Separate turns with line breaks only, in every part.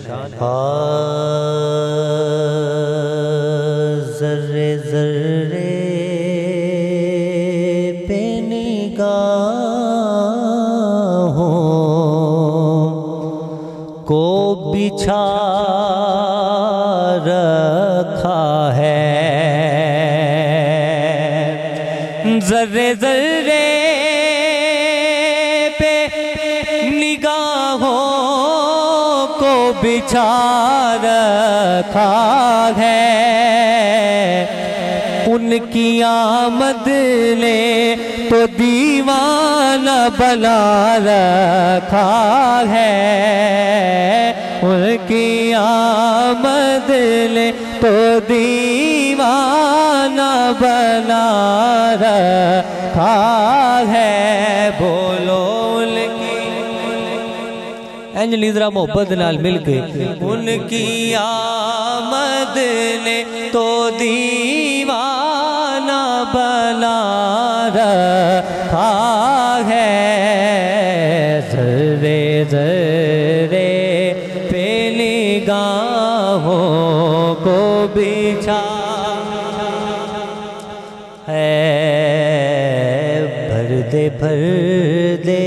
ذرے ذرے پہ نگاہوں کو بچھا رکھا ہے، ذرے ذرے پہ نگاہوں کو بچھا رکھا ہے، ان کی آمد نے تو دیوانہ بنا رکھا ہے، ان کی آمد نے تو دیوانہ بنا رکھا ہے، بولو ان کی انجلی ذرا محبت نال مل کے، ان کی آمد نے تو دیوانہ بنا رکھا ہے، ذرے ذرے پہ نگاہوں کو بچھا ہے، بھر دے بھر دے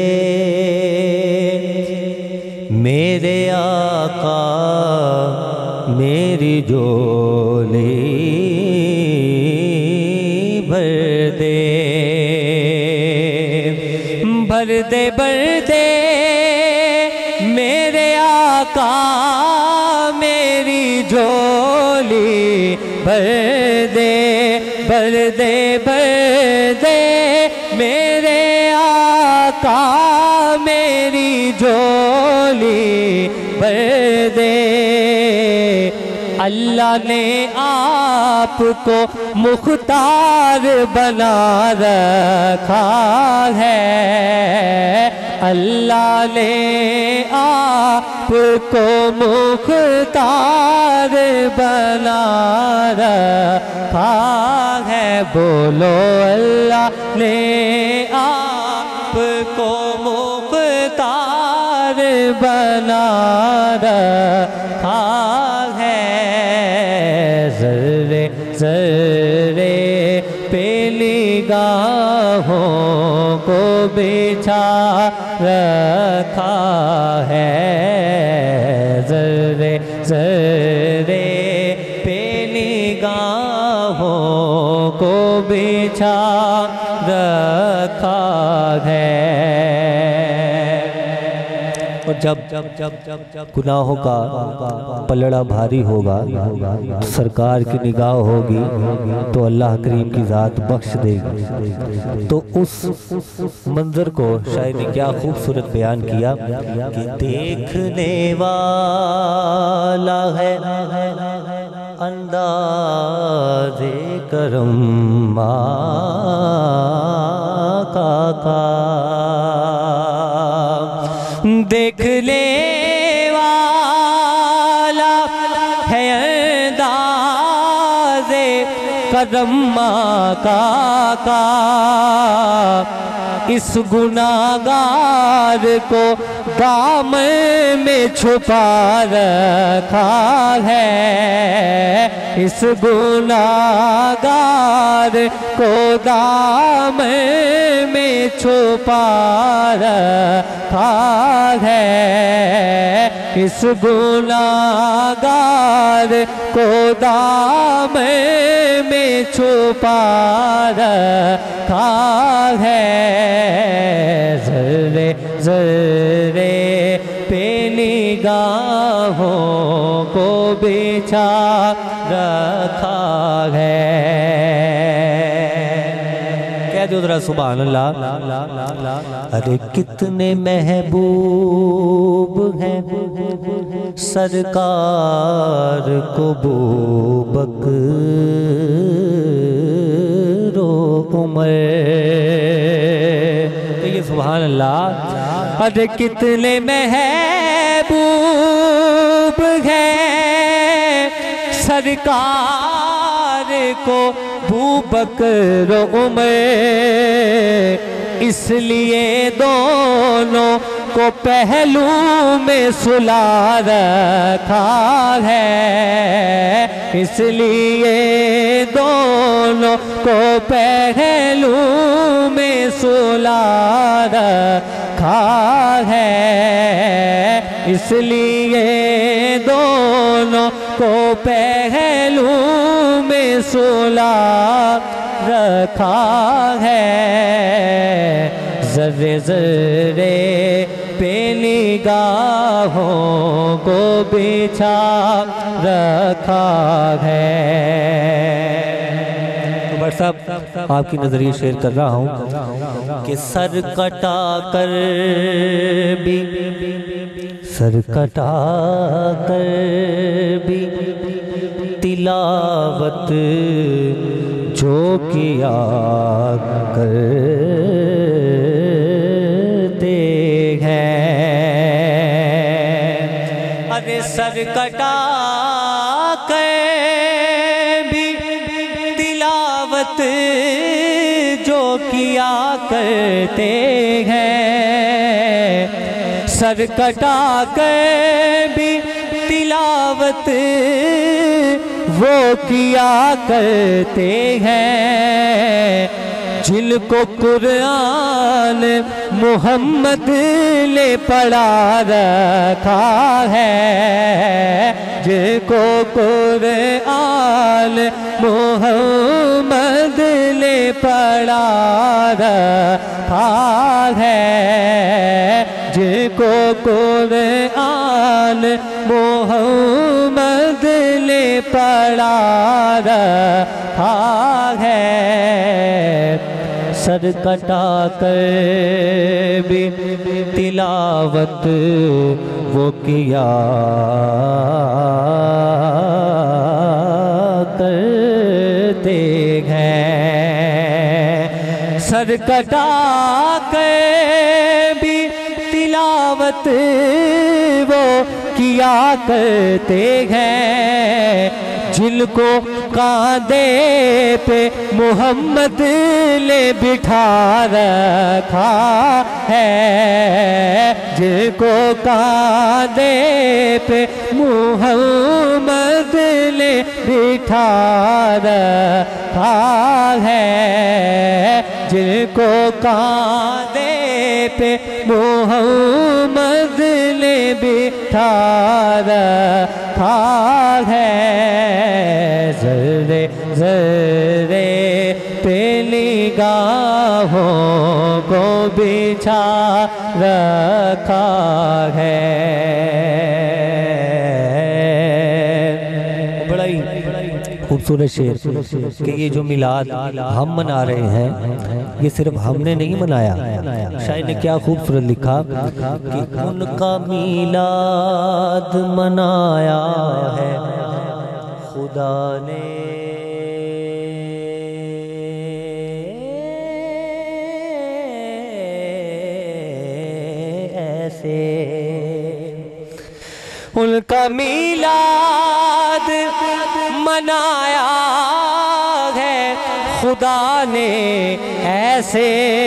میرے آقا میری جھولی، بھر دے بھر دے بھر دے میرے آقا میری جھولی، بھر دے بھر دے بھر دے میرے آقا میری جھولی، بھر دے، اللہ نے آپ کو مختار بنا رکھا ہے، اللہ نے آپ کو مختار بنا رکھا ہے، بولو اللہ نے آپ کو مختار بنا رکھا ہے، ذرے ذرے پہ نگاہوں کو بچھا رکھا ہے، ذرے ذرے پہ نگاہوں کو بچھا رکھا ہے، اور جب گناہوں کا پلڑا بھاری ہوگا، سرکار کی نگاہ ہوگی تو اللہ کریم کی ذات بخش دے گی، تو اس منظر کو شاعر نے کیا خوبصورت بیان کیا کہ دیکھنے والا ہے انداز کرم آقا کا، دیکھنے والا ہے انداز کرم آقا کا، اس گناہگار کو دامن میں چھپا رکھا ہے، اس گناہگار کو دامن میں چھپا رکھا ہے، اس گناہگار کو دامن میں چھپا رکھا ہے، ذرے ذرے پہ نگاہوں کو بچھا رکھا ہے، کہہ دو ذرا سبحان اللہ، ارے کتنے محبوب ہیں سرکار کو بوبکر و عمر، تو یہ سبحان اللہ، ارے کتنے محبوب ہیں سرکار کو بوبکر و عمر، اس لیے دونوں کو پہلو میں سلا رکھا ہے، اس لیے دونوں کو پہلو میں سلا رکھا ہے، اس لیے دونوں کو پہلو میں سلا رکھا ہے، ذرے ذرے پہ نگاہوں کو بچھا رکھا ہے۔ عمر صاحب آپ کی نظریہ شیئر کر رہا ہوں کہ سر کٹا کر بھی تلاوت جو کیا کرتے ہیں، ارے سر کٹا کر بھی تلاوت جو کیا کرتے ہیں، سر کٹا کر بھی تلاوت وہ کیا کرتے ہیں، جن کو قرآن محمد نے پڑھا رکھا ہے، جن کو قرآن محمد نے پڑھا رکھا ہے، جن کو قرآن محمد نے پڑھا رکھا ہے، سر کٹا کر بھی تلاوت وہ کیا کرتے ہیں، سر کٹا کر بھی تلاوت وہ کیا کرتے ہیں، جن کو کاندھے پہ محمد نے بٹھا رکھا ہے، جن کو کاندھے پہ محمد نے بٹھا رکھا ہے، جن کو کاندھے پہ محمد نے بٹھا رکھا ہے، ذرے ذرے پہ نگاہوں کو بچھا رکھا ہے۔ بڑا ہی خوبصورت شعر کہ یہ جو میلاد ہم منا رہے ہیں یہ صرف ہم نے نہیں منایا، شاعر نے کیا خوبصورت لکھا کہ ان کا میلاد منایا ہے خدا نے، ایسے ان کا میلاد منایا ہے خدا نے ایسے،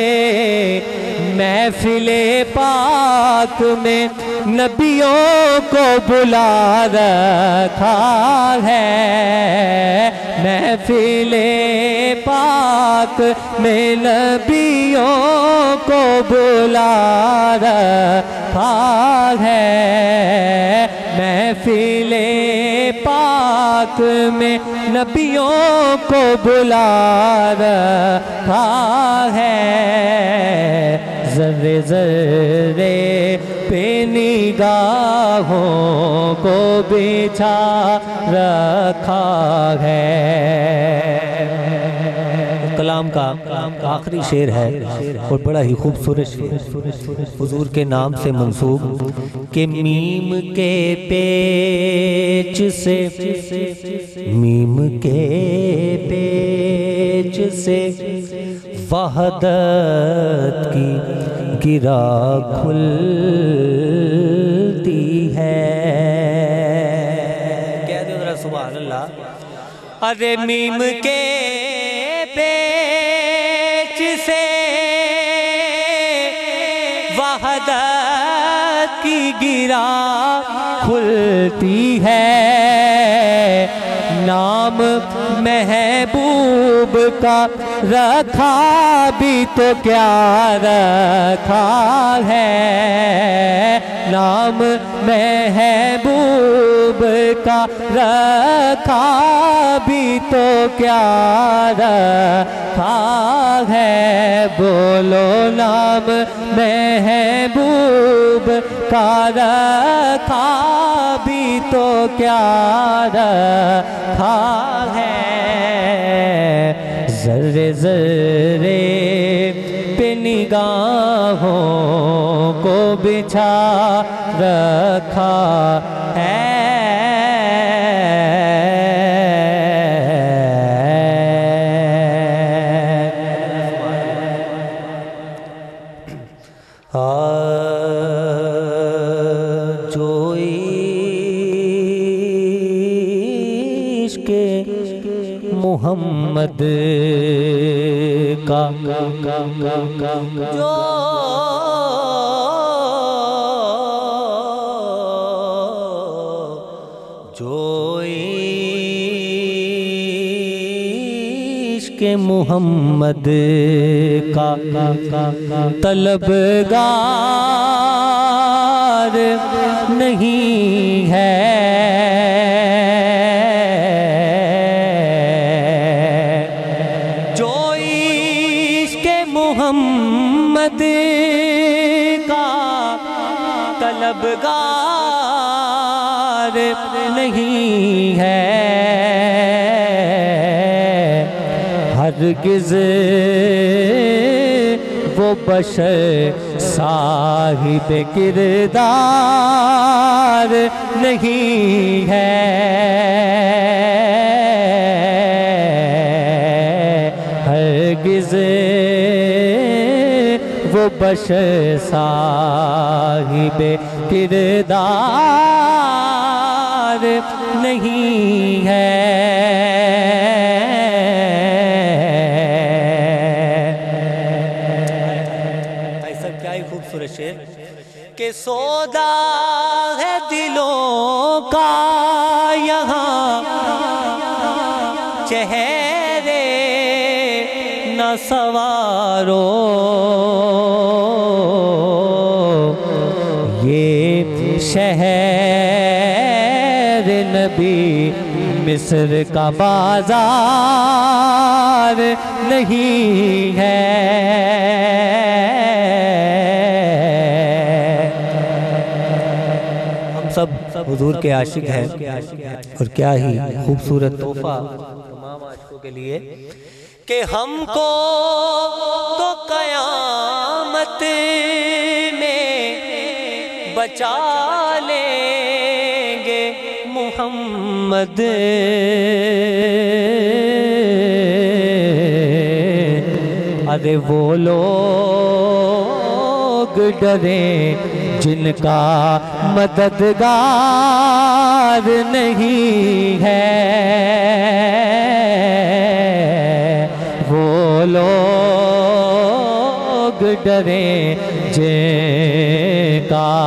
محفل پاک میں نبیوں کو بلا رکھا ہے، محفل پاک میں نبیوں کو بلا رکھا ہے، محفل پاک میں نبیوں کو بلا رکھا ہے، ذرے ذرے پہ نگاہوں کو بچھا رکھا ہے۔ کلام کا آخری شعر ہے اور بڑا ہی خوبصورت شعر، حضور کے نام سے منسوب کہ میم کے پیچ سے، میم کے پیچ سے وحدت کی گرا کھلتی ہے، کہہ دو ذرا سبحان اللہ، ارے میم کے پیچ سے وحدت گرا کھلتی ہے، نام محبوب کا رکھا بھی تو کیا رکھا ہے، نام محبوب کا رکھا بھی تو کیا رکھا ہے، بولو نام محبوب کا رکھا بھی تو کیا رکھا ہے، ذرے ذرے پہ نگاہوں کو بچھا رکھا ہے، جو عشق محمد کا جو عشق محمد کا طلبگار نہیں ہے، جو عشق محمد کا طلبگار نہیں ہے، ہرگز وہ بشر صاحب کردار نہیں ہے، ہرگز وہ بشر صاحب کردار نہیں ہے، کہ سودا ہے دلوں کا یہاں چہرے نہ سوارو، یہ شہر نبی مصر کا بازار نہیں ہے، سب حضور کے عاشق ہیں، اور کیا ہی خوبصورت تحفہ تمام عاشقوں کے لیے کہ ہم کو تو قیامت میں بچا لیں گے محمد، ارے وہ لوگ ڈریں جن کا مددگار نہیں ہے، وہ لوگ ڈریں جن کا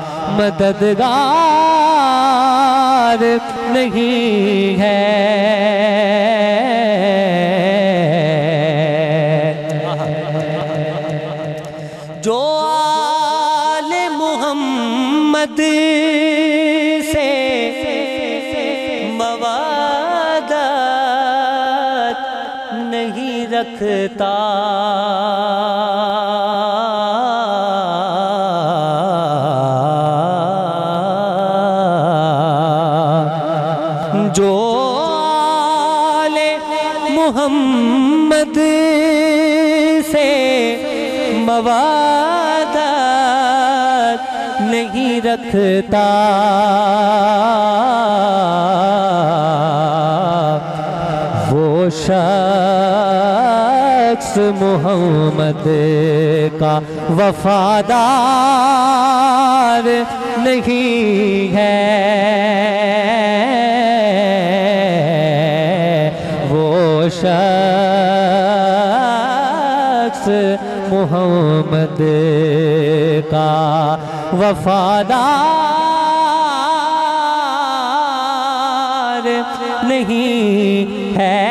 مددگار نہیں ہے، جو آل محمد سے موادت نہیں رکھتا، جو آل محمد سے موادت نہیں رکھتا، وہ شخص محمد کا وفادار نہیں ہے، وہ شخص محمد کا وفادار نہیں ہے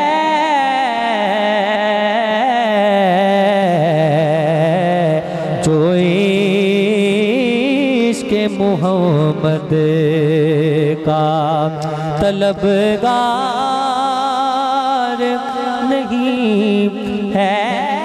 جو عشق محمد کا طلبگار نہیں ہے